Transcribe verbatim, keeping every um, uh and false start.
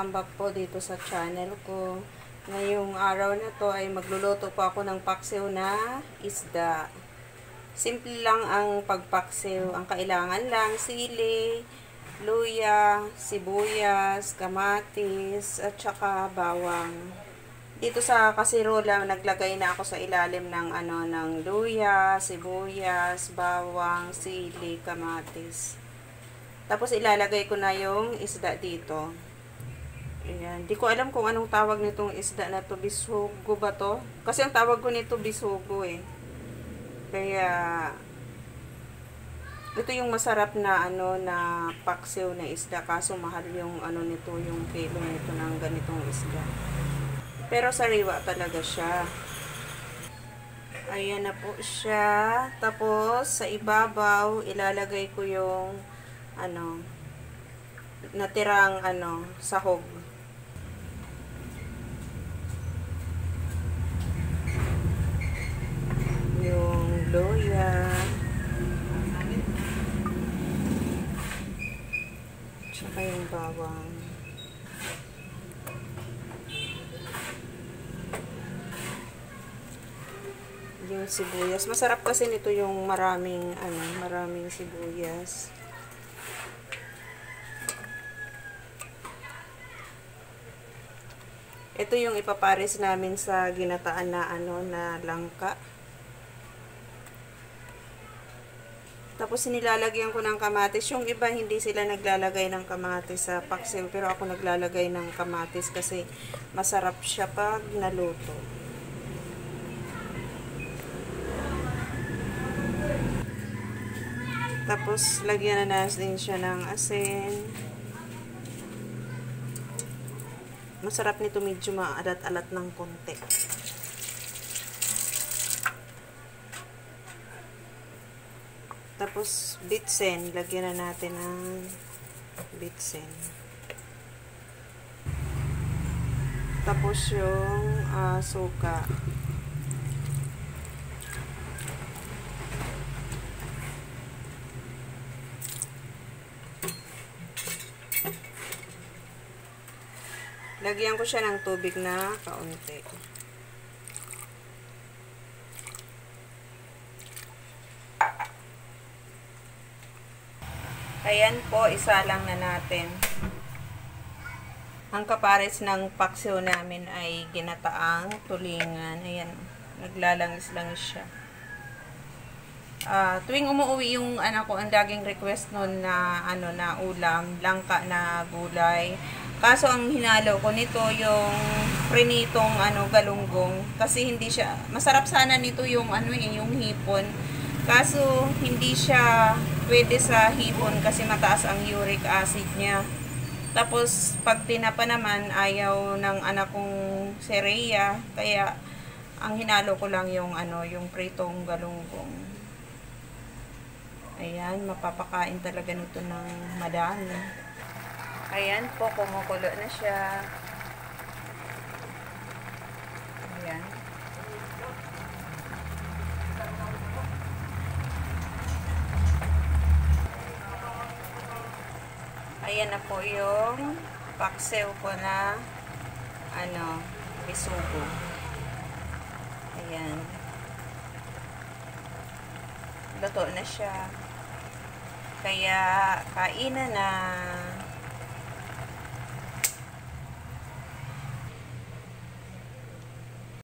welcome back po dito sa channel ko. Ngayong araw na to ay magluluto po ako ng paksiw na isda. Simple lang ang pagpaksiw. Ang kailangan lang sili, luya, sibuyas, kamatis, at saka bawang. Dito sa kasirola, naglagay na ako sa ilalim ng ano ng luya, sibuyas, bawang, sili, kamatis. Tapos ilalagay ko na yung isda dito. Ayan. Di ko alam kung anong tawag nitong isda na to. Bisugo ba to? Kasi ang tawag ko nito bisugo eh. Kaya ito yung masarap na ano na paksiw na isda. Kaso mahal yung ano nito, yung kilo nito ng ganitong isda. Pero sariwa talaga siya. Ayan na po siya. Tapos sa ibabaw ilalagay ko yung ano natirang ano sahog. Yung luya, tsaka yung bawang. Yung sibuyas, masarap kasi nito yung maraming ano maraming sibuyas. Ito yung ipapares namin sa ginataan na ano na langka. Tapos nilalagyan ko ng kamatis. Yung iba hindi sila naglalagay ng kamatis sa paksiw, pero ako naglalagay ng kamatis kasi masarap siya pag naluto. Tapos lagyan na natin siya ng asin. Masarap nito, medyo maalat-alat ng konti. Tapos bitsen, lagyan na natin ng bitsen. Tapos yung uh, suka. Lagyan ko siya ng tubig na kaunti. Ayan po, isa lang na natin. Ang kapares ng paksiw namin ay ginataang tulingan. Ayan, naglalangis-langis siya. Uh, tuwing umuwi yung anak ko, ang laging request nun na ano na ulam, langka na gulay. Kaso ang hinalo ko nito yung prinitong ano galunggong, kasi hindi siya masarap sana nito yung ano eh, yung hipon. Kaso hindi siya pwede sa hipon kasi mataas ang uric acid niya. Tapos pag tinapa naman ayaw ng anak kong si Rhea, kaya ang hinalo ko lang yung ano yung pritong galunggong. Ayan, mapapakain talaga nito ng madami. Ayan po, kumukulo na siya. Ayan. Ayan na po yung paksiw ko na ano, bisugo. Ayan. Luto na siya. Kaya, kainan na.